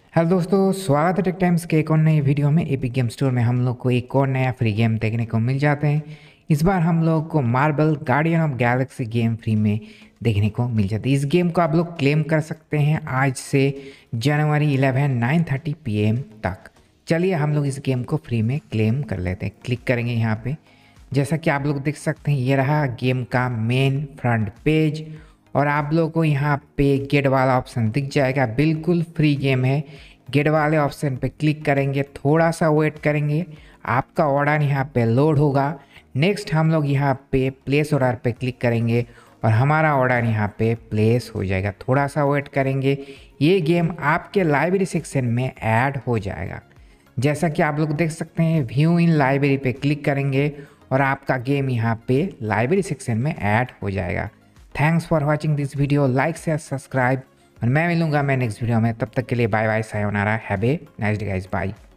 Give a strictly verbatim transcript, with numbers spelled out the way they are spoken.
Hello दोस्तों, स्वागत है टेक टाइम्स के एक और नई वीडियो में। एपिक गेम स्टोर में हम लोग को एक और नया फ्री गेम देखने को मिल जाते हैं। इस बार हम लोग को Marvel Guardian of Galaxy game free में देखने को मिल जाती है। इस गेम को आप लोग क्लेम कर सकते हैं आज से January eleven nine thirty P M तक। चलिए हम लोग इस गेम को फ्री में क्लेम कर लेते हैं। क्लिक करेंगे यहाँ पे। जैसा कि आप लोग देख सकते हैं, ये रहा गेम का मेन फ्रंट पेज और आप लोगों को यहाँ पे गेट वाला ऑप्शन दिख जाएगा। बिल्कुल फ्री गेम है। गेट वाले ऑप्शन पे क्लिक करेंगे, थोड़ा सा वेट करेंगे, आपका ऑर्डर यहाँ पे लोड होगा। नेक्स्ट हम लोग यहाँ पे प्लेस ऑर्डर पे क्लिक करेंगे और हमारा ऑर्डर यहाँ पे प्लेस हो जाएगा। थोड़ा सा वेट करेंगे, ये गेम आपके लाइब्रेरी सेक्शन में ऐड हो जाएगा। जैसा कि आप लोग देख सकते हैं, व्यू इन लाइब्रेरी पे क्लिक करेंगे और आपका गेम यहाँ पे लाइब्रेरी सेक्शन में ऐड हो जाएगा। Thanks for watching this video. Like share subscribe और मैं मिलूंगा मैं नेक्स्ट वीडियो में। तब तक के लिए बाय बाय, सायोनारा, have a nice day guys, bye.